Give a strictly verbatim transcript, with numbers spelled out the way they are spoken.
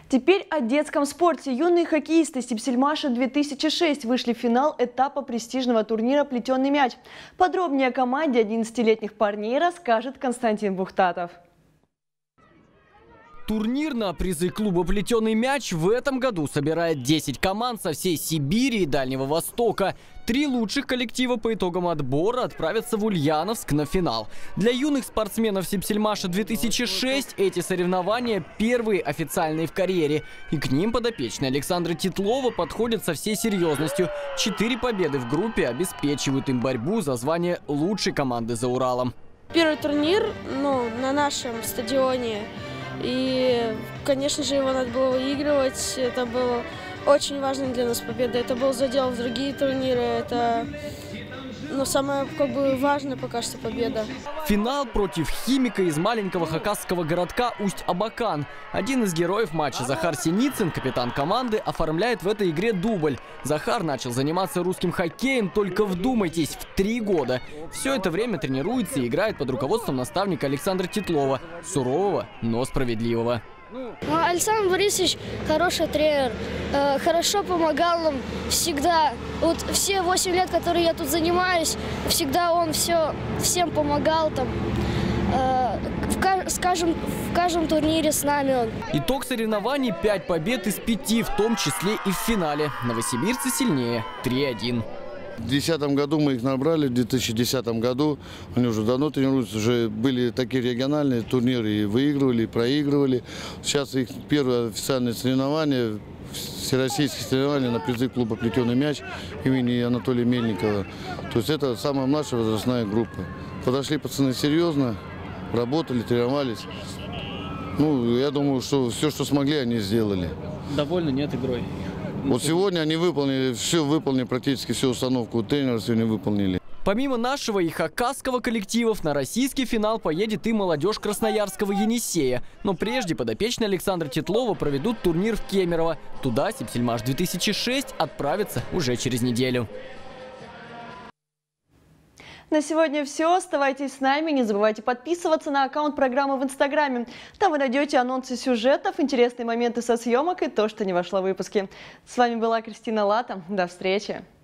Теперь о детском спорте. Юные хоккеисты Сипсельмаша две тысячи шесть вышли в финал этапа престижного турнира «Плетеный мяч». Подробнее о команде одиннадцатилетних парней расскажет Константин Бухтатов. Турнир на призы клуба «Плетеный мяч» в этом году собирает десять команд со всей Сибири и Дальнего Востока. Три лучших коллектива по итогам отбора отправятся в Ульяновск на финал. Для юных спортсменов Сипсельмаша две тысячи шесть эти соревнования первые официальные в карьере. И к ним подопечные Александра Титлова подходят со всей серьезностью. Четыре победы в группе обеспечивают им борьбу за звание лучшей команды за Уралом. Первый турнир, ну, на нашем стадионе. И, конечно же, его надо было выигрывать. Это было очень важно для нас победа. Это был задел в другие турниры. Это, ну, самая, как бы, важная пока что победа. Финал против химика из маленького хакасского городка Усть-Абакан. Один из героев матча, Захар Синицын, капитан команды, оформляет в этой игре дубль. Захар начал заниматься русским хоккеем, только вдумайтесь, в три года. Все это время тренируется и играет под руководством наставника Александра Титлова. Сурового, но справедливого. Александр Борисович хороший тренер, э, хорошо помогал нам всегда. Вот все восемь лет, которые я тут занимаюсь, всегда он все, всем помогал там. Э, в, скажем, в каждом турнире с нами он. Итог соревнований – пять побед из пяти, в том числе и в финале. Новосибирцы сильнее – три один. В две тысячи десятом году мы их набрали, в две тысячи десятом году они уже давно тренируются, уже были такие региональные турниры, и выигрывали, и проигрывали. Сейчас их первое официальное соревнование, всероссийские соревнования на призы клуба «Плетеный мяч» имени Анатолия Мельникова. То есть это самая младшая возрастная группа. Подошли пацаны серьезно, работали, тренировались. Ну, я думаю, что все, что смогли, они сделали. Довольны, нет, игрой? Вот сегодня они выполнили, все выполнили, практически всю установку тренера сегодня выполнили. Помимо нашего и хакасского коллективов, на российский финал поедет и молодежь красноярского Енисея. Но прежде подопечные Александра Титлова проведут турнир в Кемерово. Туда Сипсельмаш две тысячи шесть отправится уже через неделю. На сегодня все. Оставайтесь с нами. Не забывайте подписываться на аккаунт программы в Инстаграме. Там вы найдете анонсы сюжетов, интересные моменты со съемок и то, что не вошло в выпуске. С вами была Кристина Лата. До встречи.